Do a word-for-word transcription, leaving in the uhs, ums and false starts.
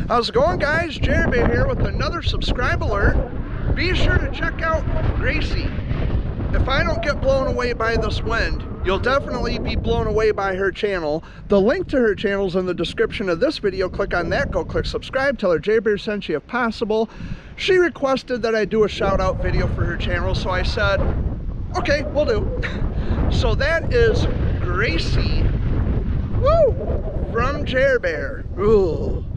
How's it going, guys? Jerry here with another subscribe alert. Be sure to check out Gracie. If I don't get blown away by this wind, you'll definitely be blown away by her channel. The link to her channel is in the description of this video. Click on that, go click subscribe, tell her J-Bear sent you if possible. She requested that I do a shout out video for her channel, so I said, okay, we'll do. So that is Gracie, woo, from J-Bear. Ooh.